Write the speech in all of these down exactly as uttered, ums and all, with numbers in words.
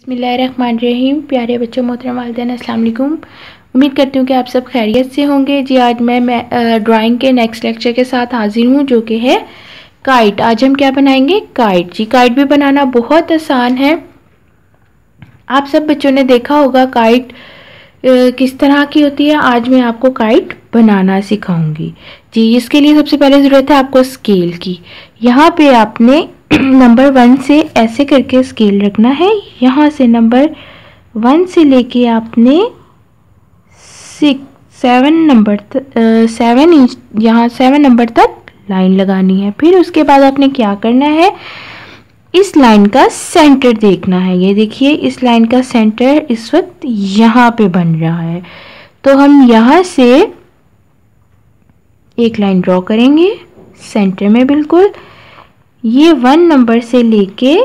बिस्मिल्लाहिर्रहमानिर्रहीम। प्यारे बच्चों, मोहतरम वालिदैन, अस्सलाम वालेकुम। उम्मीद करती हूँ कि आप सब खैरियत से होंगे। जी आज मैं मैं ड्राइंग के नेक्स्ट लेक्चर के साथ हाजिर हूँ, जो कि है काइट। आज हम क्या बनाएंगे? काइट। जी काइट भी बनाना बहुत आसान है। आप सब बच्चों ने देखा होगा काइट किस तरह की होती है। आज मैं आपको काइट बनाना सिखाऊंगी। जी इसके लिए सबसे पहले ज़रूरत है आपको स्केल की। यहाँ पे आपने नंबर वन से ऐसे करके स्केल रखना है। यहाँ से नंबर वन से लेके आपने सिक्स सेवन नंबर तक सेवन इंच यहाँ सेवन नंबर तक लाइन लगानी है। फिर उसके बाद आपने क्या करना है, इस लाइन का सेंटर देखना है। ये देखिए, इस लाइन का सेंटर इस वक्त यहाँ पे बन रहा है। तो हम यहाँ से एक लाइन ड्रॉ करेंगे सेंटर में बिल्कुल। ये वन नंबर से लेके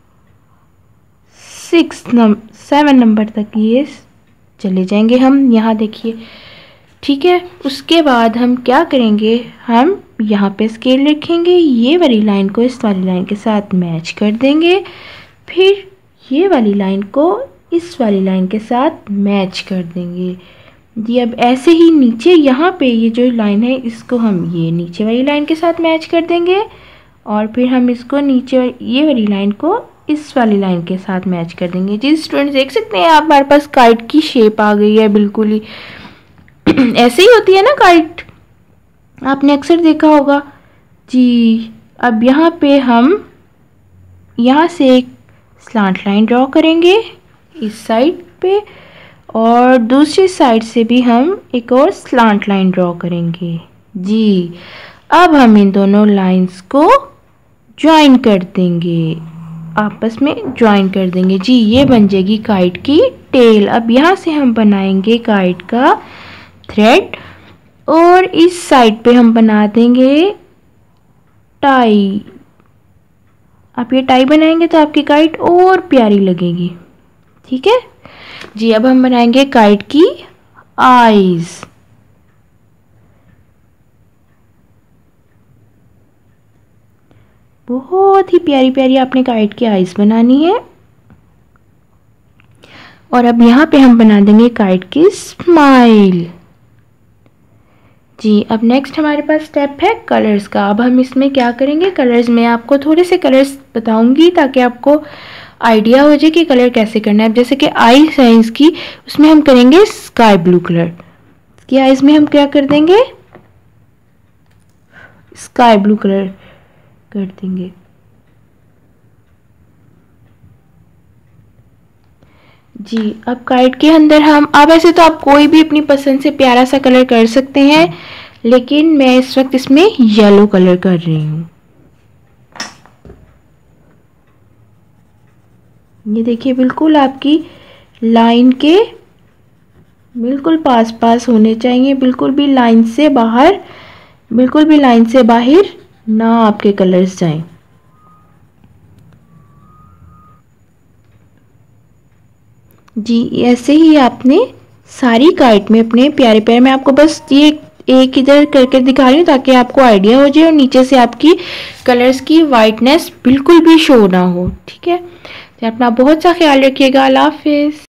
सिक्स नंबर सेवन नंबर तक ये चले जाएंगे हम। यहाँ देखिए, ठीक है। उसके बाद हम क्या करेंगे, हम यहाँ पे स्केल रखेंगे। ये वाली लाइन को इस वाली लाइन के साथ मैच कर देंगे। फिर ये वाली लाइन को इस वाली लाइन के साथ मैच कर देंगे। जी अब ऐसे ही नीचे यहाँ पे ये जो लाइन है, इसको हम ये नीचे वाली लाइन के साथ मैच कर देंगे। और फिर हम इसको नीचे ये वाली लाइन को इस वाली लाइन के साथ मैच कर देंगे। जी स्टूडेंट्स देख सकते हैं, आप हमारे पास काइट की शेप आ गई है बिल्कुल ही। ऐसे ही होती है ना काइट, आपने अक्सर देखा होगा। जी अब यहाँ पे हम यहाँ से एक स्लांट लाइन ड्रॉ करेंगे इस साइड पे, और दूसरी साइड से भी हम एक और स्लांट लाइन ड्रॉ करेंगे। जी अब हम इन दोनों लाइंस को ज्वाइन कर देंगे, आपस में ज्वाइन कर देंगे। जी ये बन जाएगी काइट की टेल। अब यहाँ से हम बनाएंगे काइट का थ्रेड, और इस साइड पे हम बना देंगे टाई। आप ये टाई बनाएंगे तो आपकी काइट और प्यारी लगेगी, ठीक है जी। अब हम बनाएंगे काइट की आईज। बहुत ही प्यारी प्यारी आपने काइट की आईज बनानी है। और अब यहाँ पे हम बना देंगे काइट की स्माइल। जी अब नेक्स्ट हमारे पास स्टेप है कलर्स का। अब हम इसमें क्या करेंगे, कलर्स में आपको थोड़े से कलर्स बताऊंगी ताकि आपको आइडिया हो जाए कि कलर कैसे करना है। जैसे कि आई साइंस की, उसमें हम करेंगे स्काई ब्लू कलर। इसकी आईज में हम क्या कर देंगे, स्काई ब्लू कलर कर देंगे। जी अब काइट के अंदर हम, अब ऐसे तो आप कोई भी अपनी पसंद से प्यारा सा कलर कर सकते हैं, लेकिन मैं इस वक्त इसमें येलो कलर कर रही हूँ। ये देखिए, बिल्कुल आपकी लाइन के बिल्कुल पास पास होने चाहिए, बिल्कुल भी लाइन से बाहर, बिल्कुल भी लाइन से बाहर ना आपके कलर्स जाएं। जी ऐसे ही आपने सारी काइट में अपने प्यारे प्यारे, मैं आपको बस ये एक इधर करके दिखा रही हूँ ताकि आपको आइडिया हो जाए, और नीचे से आपकी कलर्स की वाइटनेस बिल्कुल भी शो ना हो, ठीक है। तो अपना बहुत सा ख्याल रखिएगा। अल्लाह हाफिज़।